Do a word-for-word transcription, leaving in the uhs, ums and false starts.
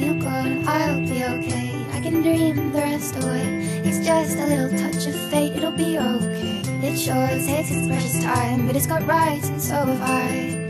you gone, I'll be okay. I can dream the rest away. It's just a little touch of fate, it'll be okay. It sure takes its precious time, but it's got rights and so have I.